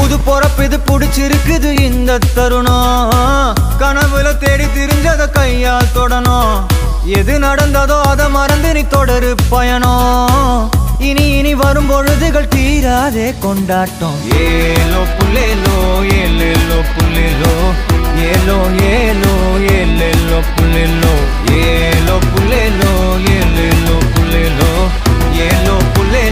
புது பொறப்பு இது புடிச்சிருக்குது இந்த தருணம் கனவுல தேடி திரிஞ்சத கையால் தொடணும் எது நடந்ததோ அதை மறந்து நீ தொடரு பயணம் இனி இனி வரும் பொழுதுகள் தீராதே கொண்டாட்டம் ஏலோ புல்லேலோ ஏலேலோ புல்லேலோ ஏலோ ஏலோ